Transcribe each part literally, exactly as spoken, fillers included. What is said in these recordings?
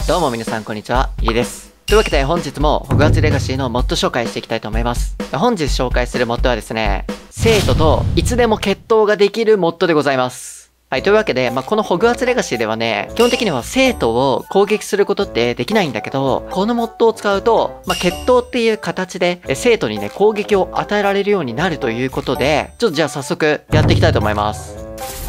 どうも皆さんこんにちは、イリです。というわけで本日もホグワーツレガシーのモッド紹介していきたいと思います。本日紹介するモッドはですね、生徒といつでも決闘ができるモッドでございます。はい、というわけで、まあ、このホグワーツレガシーではね、基本的には生徒を攻撃することってできないんだけど、このモッドを使うと、まあ、決闘っていう形で生徒にね、攻撃を与えられるようになるということで、ちょっとじゃあ早速やっていきたいと思います。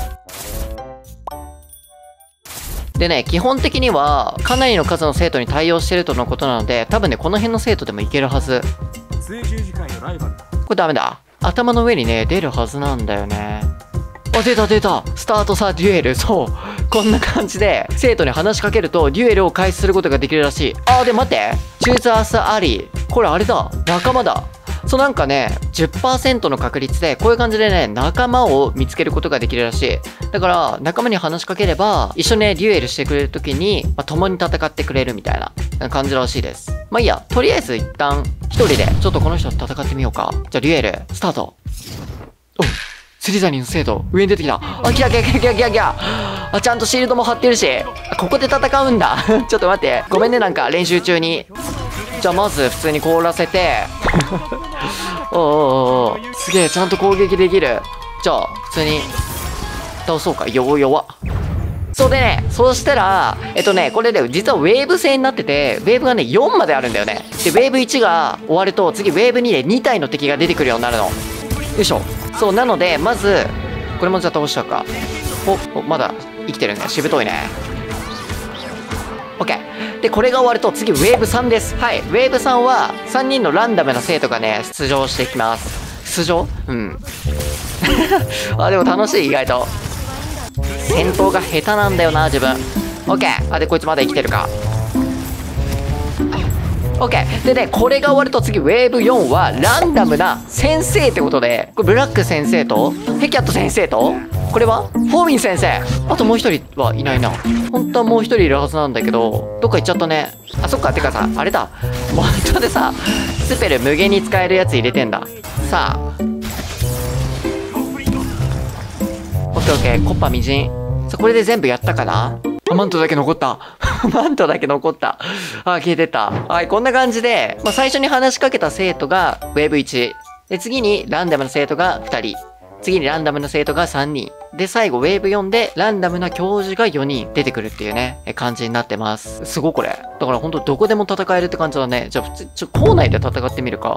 でね、基本的には、かなりの数の生徒に対応してるとのことなので、多分ね、この辺の生徒でもいけるはず。これダメだ。頭の上にね、出るはずなんだよね。あ、出た出たスタートさ、デュエル。そう。こんな感じで、生徒に話しかけると、デュエルを開始することができるらしい。あー、で、待って。チューザースアリー。これあれだ。仲間だ。そう、なんかね、じゅっパーセント の確率で、こういう感じでね、仲間を見つけることができるらしい。だから、仲間に話しかければ、一緒にね、デュエルしてくれるときに、まあ、共に戦ってくれるみたいな感じらしいです。まあいいや、とりあえず一旦、一人で、ちょっとこの人と戦ってみようか。じゃあ、デュエル、スタート。お、スリザリンの生徒、上に出てきた。あ、来た来た来た来た来た来た。あ、ちゃんとシールドも張ってるし、ここで戦うんだ。ちょっと待って。ごめんね、なんか練習中に。じゃあまず普通に凍らせておうおうおう、すげえ、ちゃんと攻撃できる。じゃあ普通に倒そうか。弱弱。そうでね、そうしたらえっとね、これで実はウェーブ制になってて、ウェーブがねよんまであるんだよね。でウェーブいちが終わると、次ウェーブにでに体の敵が出てくるようになるの。よいしょ。そうなので、まずこれもじゃあ倒しちゃうか。おお、まだ生きてるね。しぶといね。OK。で、これが終わると次ウェーブさんです。はい。ウェーブさんはさんにんのランダムな生徒がね、出場していきます。出場うん。あ、でも楽しい、意外と。戦闘が下手なんだよな、自分。OK。あ、で、こいつまだ生きてるか。OK。でね、これが終わると次ウェーブよんはランダムな先生ってことで、これブラック先生と、ヘキャット先生と、これはフォーミン先生。あともう一人はいないな。本当はもう一人いるはずなんだけど、どっか行っちゃったね。あ、そっか。てかさ、あれだ。モッドでさ、スペル無限に使えるやつ入れてんだ。さあ。オッケーオッケー。コッパみじん。さあ、これで全部やったかな。あ、マントだけ残った。マントだけ残った。あ、消えてった。はい、こんな感じで、まあ、最初に話しかけた生徒がウェーブいち。で、次にランダムな生徒がふたり。次にランダムな生徒がさんにん。で、最後、ウェーブよんで、ランダムな教授がよにん出てくるっていうね、感じになってます。すごいこれ。だからほんとどこでも戦えるって感じだね。じゃあ、普通、ちょ、校内で戦ってみるか。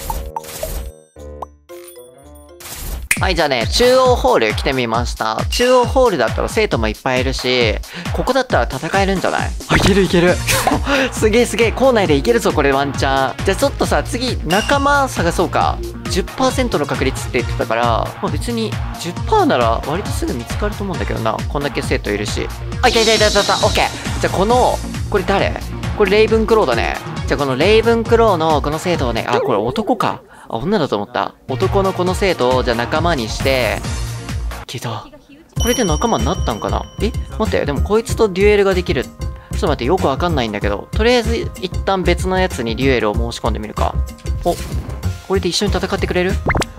はい、じゃあね、中央ホール来てみました。中央ホールだったら生徒もいっぱいいるし、ここだったら戦えるんじゃない？あ、いけるいける。すげえすげえ、校内でいけるぞ、これワンチャン。じゃあちょっとさ、次、仲間探そうか。じゅっパーセント の確率って言ってたから、まあ、別に じゅっパーセント なら割とすぐ見つかると思うんだけどな。こんだけ生徒いるし。あ、いたいたいたいたいた。オッケー。じゃあこの、これ誰？これレイブンクローだね。じゃあこのレイブンクローのこの生徒をね、あ、これ男か。あ、女だと思った。男のこの生徒をじゃあ仲間にして、けど、これで仲間になったんかな？え？待って、でもこいつとデュエルができる。ちょっと待って、よくわかんないんだけど、とりあえず一旦別のやつにデュエルを申し込んでみるか。お、これで一緒に戦ってくれる？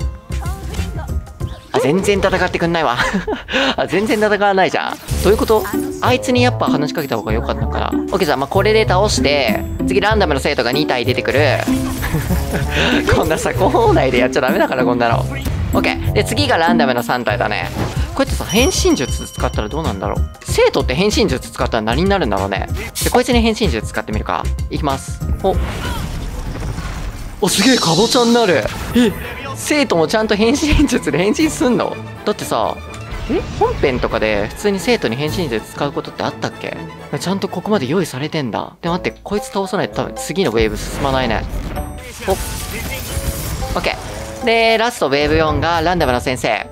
あ、全然戦ってくんないわ。あ、全然戦わないじゃん。どういうこと？あいつにやっぱ話しかけた方が良かったのかな。オッケー、じゃあ、まあ、これで倒して、次ランダムの生徒がに体出てくる。こんなさ、校内でやっちゃダメだから、こんなの。オッケー。で、次がランダムのさん体だね。こうやってさ、変身術使ったらどうなんだろう。生徒って変身術使ったら何になるんだろうね。で、こいつに変身術使ってみるか。いきます。お。お、すげえ、かぼちゃになる。え、生徒もちゃんと変身術で変身すんの？だってさ、え、本編とかで普通に生徒に変身術使うことってあったっけ？ちゃんとここまで用意されてんだ。で、待って、こいつ倒さないと多分次のウェーブ進まないね。お、オッケー。で、ラストウェーブよんがランダムな先生。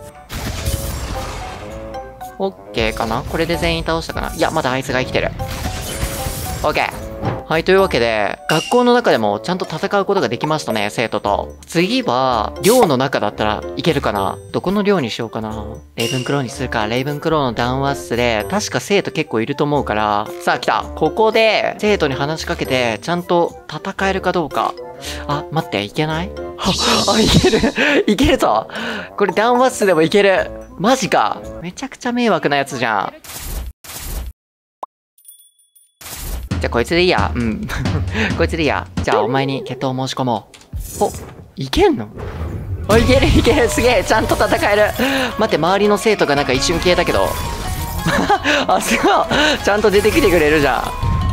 オッケーかな？これで全員倒したかな？いや、まだあいつが生きてる。オッケー。はい、というわけで、学校の中でもちゃんと戦うことができましたね、生徒と。次は、寮の中だったらいけるかな？どこの寮にしようかな。レイブンクローにするか。レイブンクローの談話室で、確か生徒結構いると思うから、さあ来た。ここで、生徒に話しかけて、ちゃんと戦えるかどうか。あ、待って、いけない？あ、いける。いけるぞ。これ談話室でもいける。マジか。めちゃくちゃ迷惑なやつじゃん。 じゃあこいつでいいや。うん。こいつでいいや。じゃあお前に決闘申し込もう。お、いけんの？お、いけるいける、すげえ、ちゃんと戦える。待って、周りの生徒がなんか一瞬消えたけど。あ、すごい。ちゃんと出てきてくれるじゃん。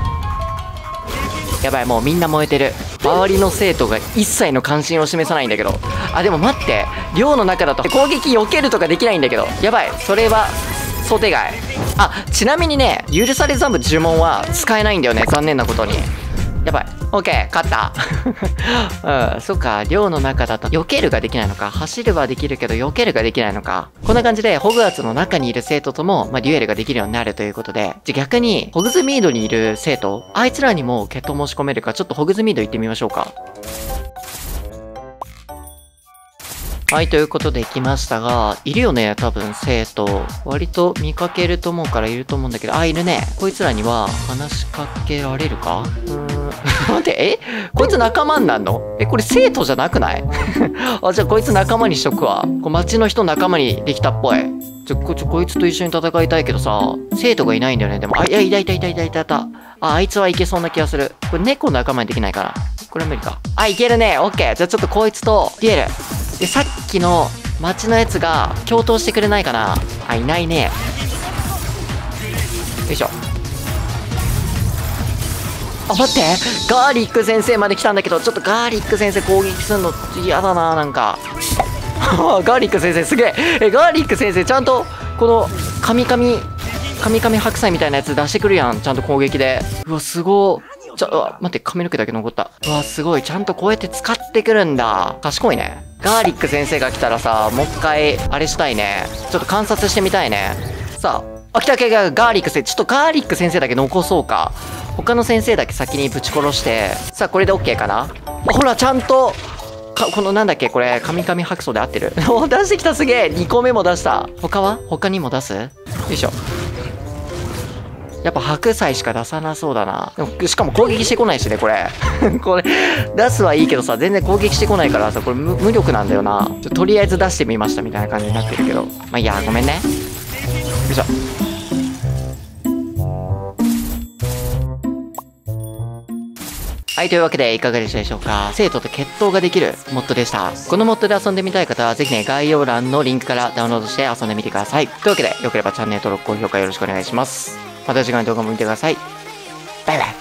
やばい、もうみんな燃えてる。周りの生徒が一切の関心を示さないんだけど。あ、でも待って。寮の中だと攻撃避けるとかできないんだけど。やばい、それは想定外。あ、ちなみにね、許されざむ呪文は使えないんだよね。残念なことに。やばい。オッケー、勝った。うん、そっか、寮の中だと、避けるができないのか。走るはできるけど、避けるができないのか。こんな感じで、ホグワーツの中にいる生徒とも、まあ、デュエルができるようになるということで、じゃ逆に、ホグズミードにいる生徒、あいつらにも決闘申し込めるか、ちょっとホグズミード行ってみましょうか。はい、ということで来ましたが、いるよね、多分生徒。割と見かけると思うからいると思うんだけど、あ、いるね。こいつらには話しかけられるか？うーん。待って、え？こいつ仲間になんの？え、これ生徒じゃなくない？あ、じゃあこいつ仲間にしとくわ。こう街の人仲間にできたっぽい。ちょ、こ、ちょ、こいつと一緒に戦いたいけどさ、生徒がいないんだよね。でも、あ、いや、いたいたいたいたいたいた。あ、あいつはいけそうな気がする。これ猫仲間にできないかな？これは無理か。あ、いけるね。オッケー。じゃあちょっとこいつとデュエル。で、さっきの街のやつが共闘してくれないかな？あ、いないね。よいしょ。あ、待って、ガーリック先生まで来たんだけど、ちょっとガーリック先生攻撃するの嫌だな、なんか。ガーリック先生すげえ。え、ガーリック先生ちゃんと、この、カミカミ、カミカミ白菜みたいなやつ出してくるやん。ちゃんと攻撃で。うわ、すごー。ちょ、うわ、待って、髪の毛だけ残った。うわ、すごい。ちゃんとこうやって使ってくるんだ。賢いね。ガーリック先生が来たらさ、もう一回、あれしたいね。ちょっと観察してみたいね。さあ、あ、来た来た、ガーリック先生。ちょっとガーリック先生だけ残そうか。他の先生だけ先にぶち殺して。さあ、これで OK かな？ほら、ちゃんと、か、このなんだっけこれ、カミカミ白素で合ってる？お、出してきた、すげえ !に 個目も出した。他は？他にも出す？よいしょ。やっぱ白菜しか出さなそうだな。でもしかも攻撃してこないしね、これ。これ、出すはいいけどさ、全然攻撃してこないからさ、これ無無力なんだよな。ちょとりあえず出してみましたみたいな感じになってるけど。まあいいや、ごめんね。よいしょ。はい、というわけでいかがでしたでしょうか。生徒と決闘ができるモッドでした。このモッドで遊んでみたい方は、ぜひね、概要欄のリンクからダウンロードして遊んでみてください。というわけで、よければチャンネル登録、高評価よろしくお願いします。また次回の動画も見てください。バイバイ。